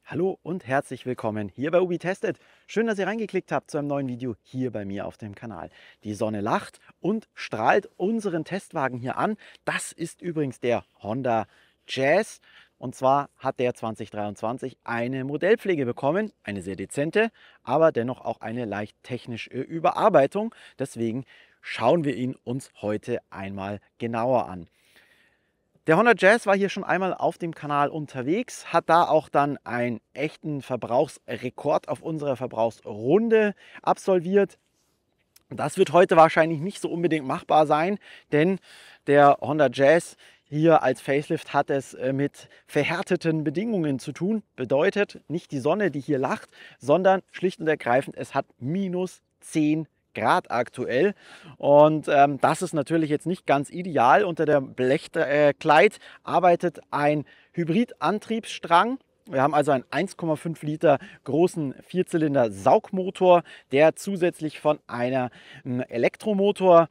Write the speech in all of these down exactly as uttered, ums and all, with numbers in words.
Hallo und herzlich willkommen hier bei Ubi Tested. Schön, dass ihr reingeklickt habt zu einem neuen Video hier bei mir auf dem Kanal. Die Sonne lacht und strahlt unseren Testwagen hier an. Das ist übrigens der Honda Jazz. Und zwar hat der zwanzig dreiundzwanzig eine Modellpflege bekommen, eine sehr dezente, aber dennoch auch eine leicht technische Überarbeitung. Deswegen schauen wir ihn uns heute einmal genauer an. Der Honda Jazz war hier schon einmal auf dem Kanal unterwegs, hat da auch dann einen echten Verbrauchsrekord auf unserer Verbrauchsrunde absolviert. Das wird heute wahrscheinlich nicht so unbedingt machbar sein, denn der Honda Jazz hier als Facelift hat es mit verhärteten Bedingungen zu tun. Bedeutet nicht die Sonne, die hier lacht, sondern schlicht und ergreifend, es hat minus zehn Grad aktuell, und ähm, das ist natürlich jetzt nicht ganz ideal. Unter der Blechkleid äh, arbeitet ein Hybridantriebsstrang. Wir haben also einen eins Komma fünf Liter großen Vierzylinder Saugmotor, der zusätzlich von einem Elektromotor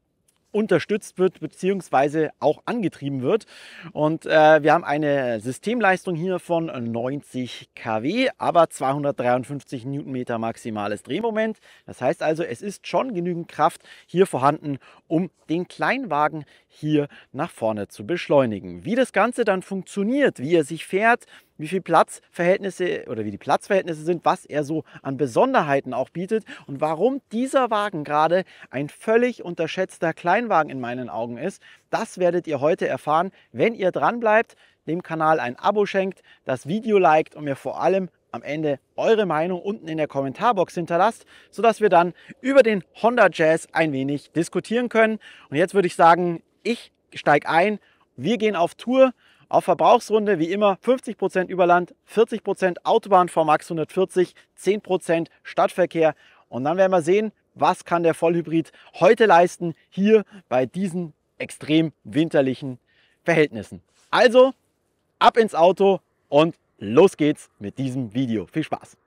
unterstützt wird bzw. auch angetrieben wird. Und äh, wir haben eine Systemleistung hier von neunzig Kilowatt, aber zweihundertdreiundfünfzig Newtonmeter maximales Drehmoment. Das heißt also, es ist schon genügend Kraft hier vorhanden, um den Kleinwagen hier nach vorne zu beschleunigen. Wie das Ganze dann funktioniert, wie er sich fährt, wie viel Platzverhältnisse oder wie die Platzverhältnisse sind, was er so an Besonderheiten auch bietet und warum dieser Wagen gerade ein völlig unterschätzter Kleinwagen in meinen Augen ist, das werdet ihr heute erfahren, wenn ihr dran bleibt, dem Kanal ein Abo schenkt, das Video liked und mir vor allem am Ende eure Meinung unten in der Kommentarbox hinterlasst, sodass wir dann über den Honda Jazz ein wenig diskutieren können. Und jetzt würde ich sagen, ich steige ein, wir gehen auf Tour. Auf Verbrauchsrunde wie immer fünfzig Prozent Überland, vierzig Prozent Autobahn V Max hundertvierzig, zehn Prozent Stadtverkehr. Und dann werden wir sehen, was kann der Vollhybrid heute leisten, hier bei diesen extrem winterlichen Verhältnissen. Also ab ins Auto und los geht's mit diesem Video. Viel Spaß!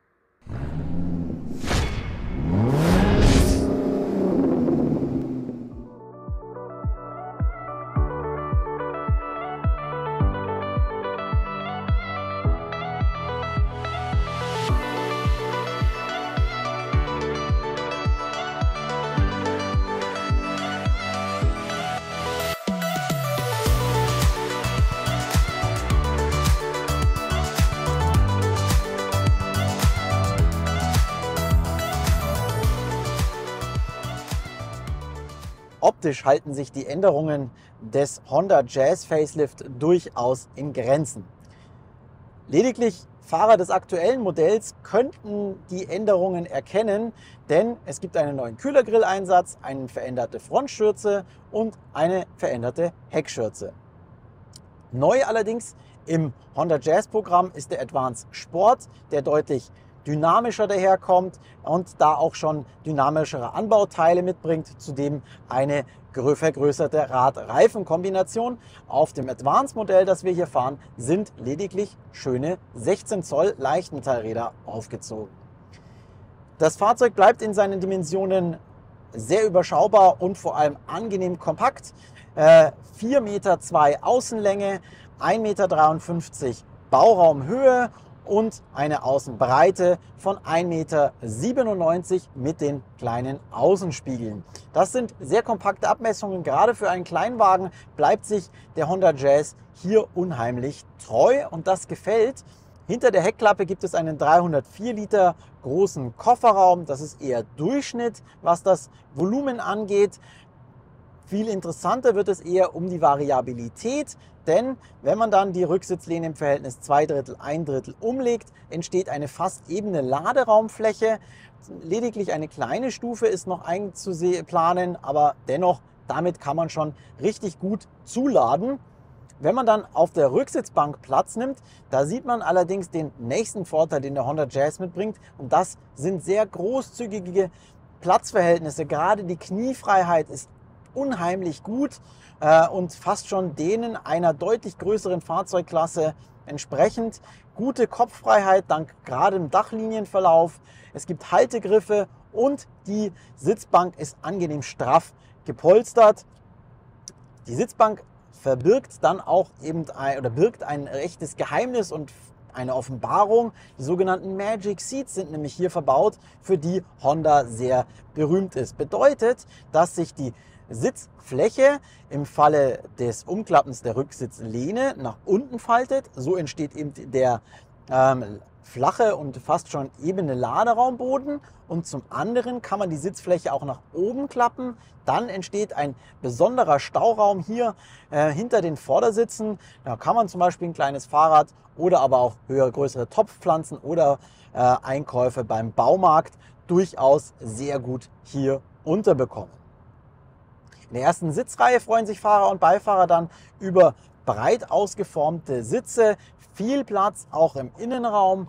Optisch halten sich die Änderungen des Honda Jazz Facelift durchaus in Grenzen. Lediglich Fahrer des aktuellen Modells könnten die Änderungen erkennen, denn es gibt einen neuen Kühlergrilleinsatz, eine veränderte Frontschürze und eine veränderte Heckschürze. Neu allerdings im Honda Jazz Programm ist der Advanced Sport, der deutlich dynamischer daherkommt und da auch schon dynamischere Anbauteile mitbringt, zudem eine vergrößerte Rad-Reifen-Kombination. Auf dem Advanced-Modell, das wir hier fahren, sind lediglich schöne sechzehn Zoll Leichtmetallräder aufgezogen. Das Fahrzeug bleibt in seinen Dimensionen sehr überschaubar und vor allem angenehm kompakt. Äh, vier Meter zwei Außenlänge, ein Meter dreiundfünfzig Bauraumhöhe und eine Außenbreite von ein Meter siebenundneunzig mit den kleinen Außenspiegeln. Das sind sehr kompakte Abmessungen. Gerade für einen Kleinwagen bleibt sich der Honda Jazz hier unheimlich treu und das gefällt. Hinter der Heckklappe gibt es einen dreihundertvier Liter großen Kofferraum. Das ist eher Durchschnitt, was das Volumen angeht. Viel interessanter wird es eher um die Variabilität, denn wenn man dann die Rücksitzlehne im Verhältnis zwei Drittel, ein Drittel umlegt, entsteht eine fast ebene Laderaumfläche. Lediglich eine kleine Stufe ist noch einzuplanen, aber dennoch, damit kann man schon richtig gut zuladen. Wenn man dann auf der Rücksitzbank Platz nimmt, da sieht man allerdings den nächsten Vorteil, den der Honda Jazz mitbringt, und das sind sehr großzügige Platzverhältnisse. Gerade die Kniefreiheit ist unheimlich gut äh, und fast schon denen einer deutlich größeren Fahrzeugklasse entsprechend. Gute Kopffreiheit dank geradem Dachlinienverlauf. Es gibt Haltegriffe und die Sitzbank ist angenehm straff gepolstert. Die Sitzbank verbirgt dann auch eben ein, oder birgt ein echtes Geheimnis und eine Offenbarung. Die sogenannten Magic Seats sind nämlich hier verbaut, für die Honda sehr berühmt ist. Bedeutet, dass sich die Sitzfläche im Falle des Umklappens der Rücksitzlehne nach unten faltet. So entsteht eben der ähm, flache und fast schon ebene Laderaumboden, und zum anderen kann man die Sitzfläche auch nach oben klappen. Dann entsteht ein besonderer Stauraum hier äh, hinter den Vordersitzen. Da kann man zum Beispiel ein kleines Fahrrad oder aber auch höhere, größere Topfpflanzen oder äh, Einkäufe beim Baumarkt durchaus sehr gut hier unterbekommen. In der ersten Sitzreihe freuen sich Fahrer und Beifahrer dann über breit ausgeformte Sitze, viel Platz auch im Innenraum.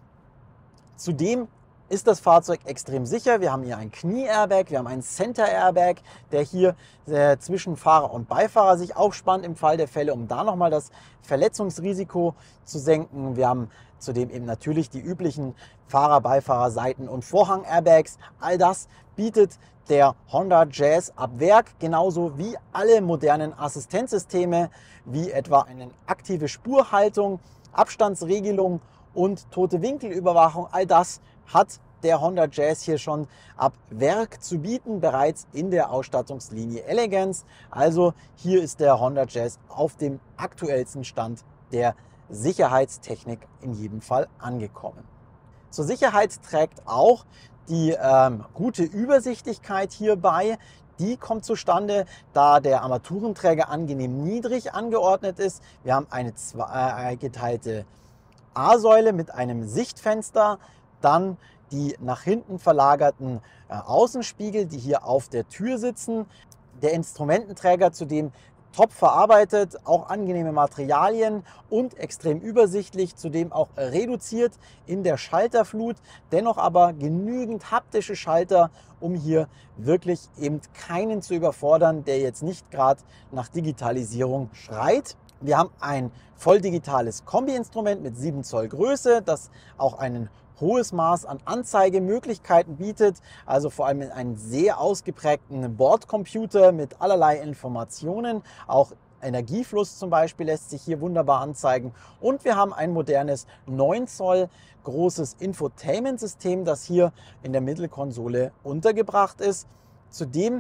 Zudem ist das Fahrzeug extrem sicher. Wir haben hier ein Knie-Airbag, wir haben einen Center-Airbag, der hier äh, zwischen Fahrer und Beifahrer sich aufspannt im Fall der Fälle, um da nochmal das Verletzungsrisiko zu senken. Wir haben zudem eben natürlich die üblichen Fahrer-, Beifahrer-, Seiten- und Vorhang-Airbags. All das bietet der Honda Jazz ab Werk, genauso wie alle modernen Assistenzsysteme, wie etwa eine aktive Spurhaltung, Abstandsregelung und tote Winkelüberwachung. All das hat der Honda Jazz hier schon ab Werk zu bieten, bereits in der Ausstattungslinie Elegance. Also hier ist der Honda Jazz auf dem aktuellsten Stand der Sicherheitstechnik in jedem Fall angekommen. Zur Sicherheit trägt auch die ähm, gute Übersichtlichkeit hierbei. Die kommt zustande, da der Armaturenträger angenehm niedrig angeordnet ist. Wir haben eine zweigeteilte A-Säule mit einem Sichtfenster, dann die nach hinten verlagerten äh, Außenspiegel, die hier auf der Tür sitzen. Der Instrumententräger zudem top verarbeitet, auch angenehme Materialien und extrem übersichtlich, zudem auch reduziert in der Schalterflut, dennoch aber genügend haptische Schalter, um hier wirklich eben keinen zu überfordern, der jetzt nicht gerade nach Digitalisierung schreit. Wir haben ein voll digitales Kombi-Instrument mit sieben Zoll Größe, das auch ein hohes Maß an Anzeigemöglichkeiten bietet, also vor allem einen sehr ausgeprägten Bordcomputer mit allerlei Informationen, auch Energiefluss zum Beispiel lässt sich hier wunderbar anzeigen, und wir haben ein modernes neun Zoll großes Infotainment-System, das hier in der Mittelkonsole untergebracht ist. Zudem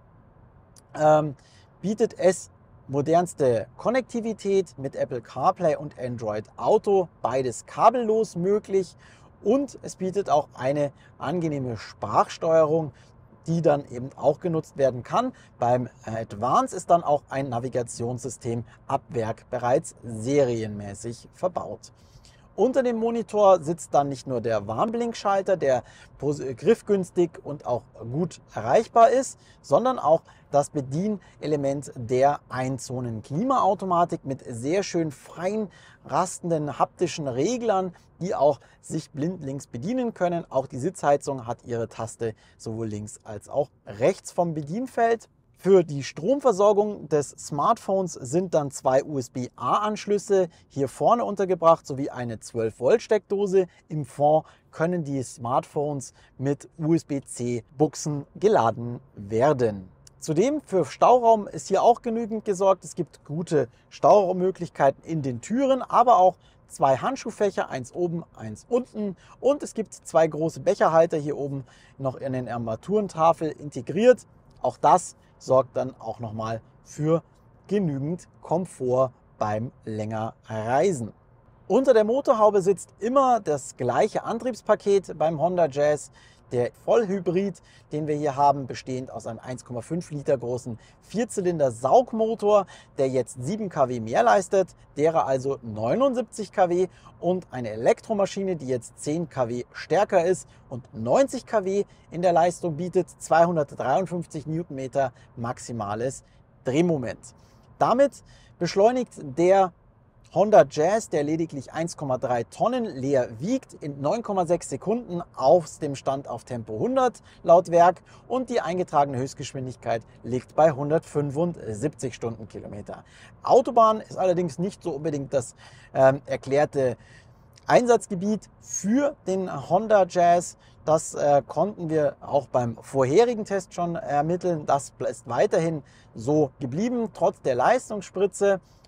ähm, bietet es modernste Konnektivität mit Apple CarPlay und Android Auto, beides kabellos möglich, und es bietet auch eine angenehme Sprachsteuerung, die dann eben auch genutzt werden kann. Beim Advance ist dann auch ein Navigationssystem ab Werk bereits serienmäßig verbaut. Unter dem Monitor sitzt dann nicht nur der Warnblinkschalter, der griffgünstig und auch gut erreichbar ist, sondern auch das Bedienelement der Einzonen-Klimaautomatik mit sehr schön fein rastenden haptischen Reglern, die auch sich blindlings bedienen können. Auch die Sitzheizung hat ihre Taste sowohl links als auch rechts vom Bedienfeld. Für die Stromversorgung des Smartphones sind dann zwei U S B A-Anschlüsse hier vorne untergebracht, sowie eine zwölf Volt Steckdose. Im Fond können die Smartphones mit U S B C-Buchsen geladen werden. Zudem für Stauraum ist hier auch genügend gesorgt. Es gibt gute Stauraummöglichkeiten in den Türen, aber auch zwei Handschuhfächer, eins oben, eins unten, und es gibt zwei große Becherhalter hier oben noch in den Armaturentafel integriert. Auch das sorgt dann auch nochmal für genügend Komfort beim länger Reisen. Unter der Motorhaube sitzt immer das gleiche Antriebspaket beim Honda Jazz. Der Vollhybrid, den wir hier haben, bestehend aus einem eins Komma fünf Liter großen Vierzylinder-Saugmotor, der jetzt sieben Kilowatt mehr leistet, derer also neunundsiebzig Kilowatt, und eine Elektromaschine, die jetzt zehn Kilowatt stärker ist und neunzig Kilowatt in der Leistung bietet, zweihundertdreiundfünfzig Newtonmeter maximales Drehmoment. Damit beschleunigt der Honda Jazz, der lediglich eins Komma drei Tonnen leer wiegt, in neun Komma sechs Sekunden aus dem Stand auf Tempo hundert laut Werk, und die eingetragene Höchstgeschwindigkeit liegt bei hundertfünfundsiebzig Stundenkilometer. Autobahn ist allerdings nicht so unbedingt das ähm, erklärte Einsatzgebiet für den Honda Jazz. Das äh, konnten wir auch beim vorherigen Test schon ermitteln. Das ist weiterhin so geblieben, trotz der Leistungsspritze.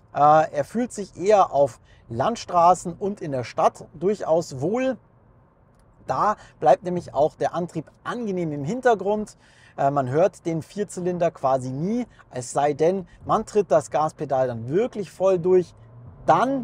Äh, er fühlt sich eher auf Landstraßen und in der Stadt durchaus wohl. Da bleibt nämlich auch der Antrieb angenehm im Hintergrund. Äh, man hört den Vierzylinder quasi nie, es sei denn, man tritt das Gaspedal dann wirklich voll durch. Dann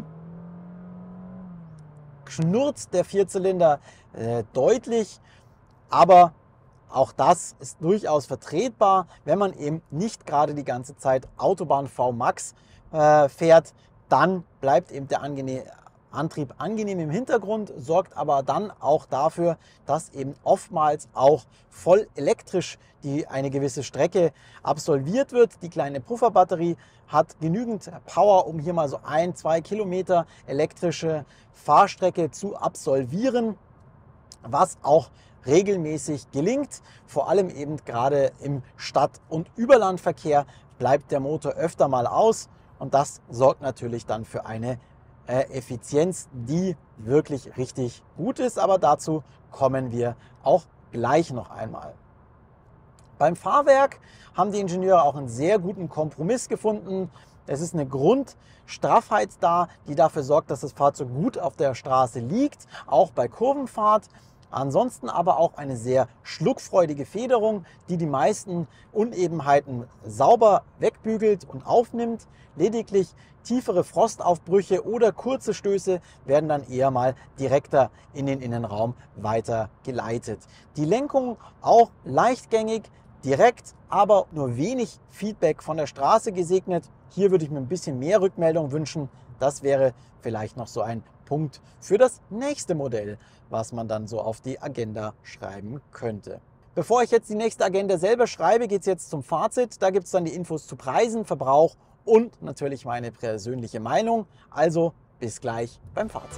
knurrt der Vierzylinder äh, deutlich, aber auch das ist durchaus vertretbar, wenn man eben nicht gerade die ganze Zeit Autobahn V Max äh, fährt. Dann bleibt eben der angenehm, Antrieb angenehm im Hintergrund, sorgt aber dann auch dafür, dass eben oftmals auch voll elektrisch die eine gewisse Strecke absolviert wird. Die kleine Pufferbatterie hat genügend Power, um hier mal so ein, zwei Kilometer elektrische Fahrstrecke zu absolvieren, was auch regelmäßig gelingt. Vor allem eben gerade im Stadt- und Überlandverkehr bleibt der Motor öfter mal aus und das sorgt natürlich dann für eine äh, Effizienz, die wirklich richtig gut ist. Aber dazu kommen wir auch gleich noch einmal. Beim Fahrwerk haben die Ingenieure auch einen sehr guten Kompromiss gefunden. Es ist eine Grundstraffheit da, die dafür sorgt, dass das Fahrzeug gut auf der Straße liegt, auch bei Kurvenfahrt. Ansonsten aber auch eine sehr schluckfreudige Federung, die die meisten Unebenheiten sauber wegbügelt und aufnimmt. Lediglich tiefere Frostaufbrüche oder kurze Stöße werden dann eher mal direkter in den Innenraum weitergeleitet. Die Lenkung auch leichtgängig, direkt, aber nur wenig Feedback von der Straße gesegnet. Hier würde ich mir ein bisschen mehr Rückmeldung wünschen. Das wäre vielleicht noch so ein Punkt für das nächste Modell, was man dann so auf die Agenda schreiben könnte. Bevor ich jetzt die nächste Agenda selber schreibe, geht es jetzt zum Fazit. Da gibt es dann die Infos zu Preisen, Verbrauch und natürlich meine persönliche Meinung. Also bis gleich beim Fazit.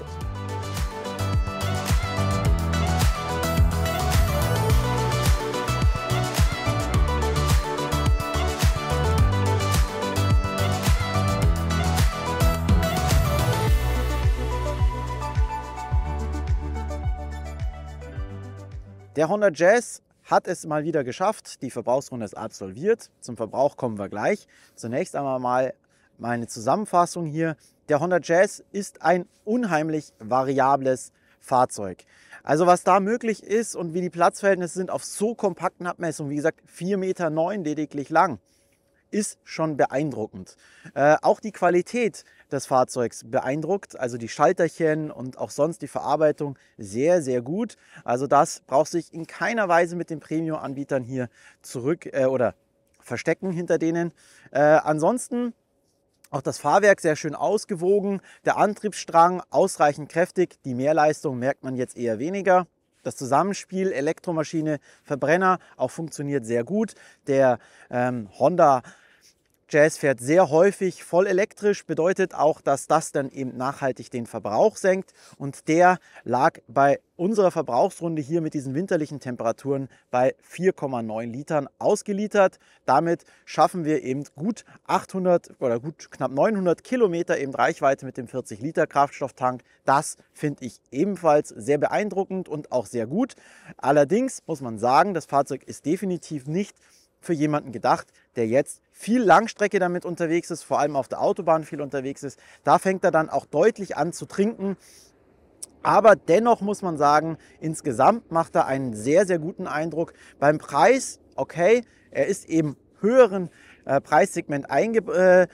Der Honda Jazz hat es mal wieder geschafft. Die Verbrauchsrunde ist absolviert. Zum Verbrauch kommen wir gleich. Zunächst einmal mal meine Zusammenfassung hier. Der Honda Jazz ist ein unheimlich variables Fahrzeug. Also was da möglich ist und wie die Platzverhältnisse sind auf so kompakten Abmessungen, wie gesagt vier Meter neun lediglich lang, ist schon beeindruckend. Äh, auch die Qualität des Fahrzeugs beeindruckt, also die Schalterchen und auch sonst die Verarbeitung sehr, sehr gut. Also das braucht sich in keiner Weise mit den Premium-Anbietern hier zurück äh, oder verstecken hinter denen. Äh, ansonsten auch das Fahrwerk sehr schön ausgewogen, der Antriebsstrang ausreichend kräftig, die Mehrleistung merkt man jetzt eher weniger. Das Zusammenspiel Elektromaschine, Verbrenner auch funktioniert sehr gut. Der ähm, Honda Jazz fährt sehr häufig voll elektrisch, bedeutet auch, dass das dann eben nachhaltig den Verbrauch senkt. Und der lag bei unserer Verbrauchsrunde hier mit diesen winterlichen Temperaturen bei vier Komma neun Litern ausgeliefert. Damit schaffen wir eben gut achthundert oder gut knapp neunhundert Kilometer eben Reichweite mit dem vierzig Liter Kraftstofftank. Das finde ich ebenfalls sehr beeindruckend und auch sehr gut. Allerdings muss man sagen, das Fahrzeug ist definitiv nicht für jemanden gedacht, der jetzt viel Langstrecke damit unterwegs ist, vor allem auf der Autobahn viel unterwegs ist. Da fängt er dann auch deutlich an zu trinken. Aber dennoch muss man sagen, insgesamt macht er einen sehr, sehr guten Eindruck. Beim Preis, okay, er ist eben höheren äh, Preissegment eingesortiert.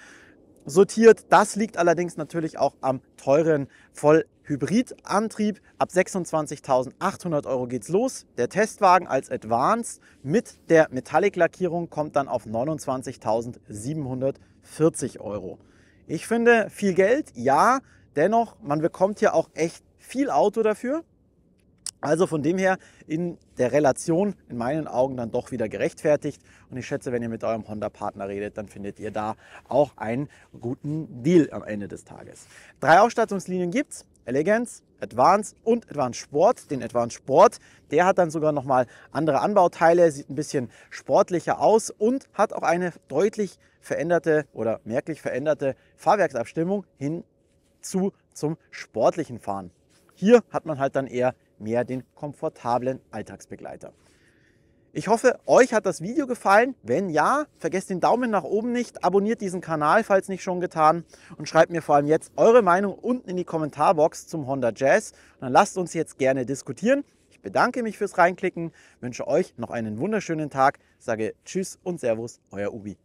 Das liegt allerdings natürlich auch am teuren Vollhybridantrieb. Ab sechsundzwanzigtausendachthundert Euro geht's los. Der Testwagen als Advanced mit der Metallic-Lackierung kommt dann auf neunundzwanzigtausendsiebenhundertvierzig Euro. Ich finde viel Geld, ja, dennoch, man bekommt hier auch echt viel Auto dafür. Also von dem her in der Relation in meinen Augen dann doch wieder gerechtfertigt. Und ich schätze, wenn ihr mit eurem Honda-Partner redet, dann findet ihr da auch einen guten Deal am Ende des Tages. Drei Ausstattungslinien gibt es. Elegance, Advance und Advance Sport. Den Advance Sport, der hat dann sogar nochmal andere Anbauteile, sieht ein bisschen sportlicher aus und hat auch eine deutlich veränderte oder merklich veränderte Fahrwerksabstimmung hin zu zum sportlichen Fahren. Hier hat man halt dann eher mehr den komfortablen Alltagsbegleiter. Ich hoffe, euch hat das Video gefallen. Wenn ja, vergesst den Daumen nach oben nicht, abonniert diesen Kanal, falls nicht schon getan, und schreibt mir vor allem jetzt eure Meinung unten in die Kommentarbox zum Honda Jazz. Und dann lasst uns jetzt gerne diskutieren. Ich bedanke mich fürs Reinklicken, wünsche euch noch einen wunderschönen Tag, sage Tschüss und Servus, euer Ubi.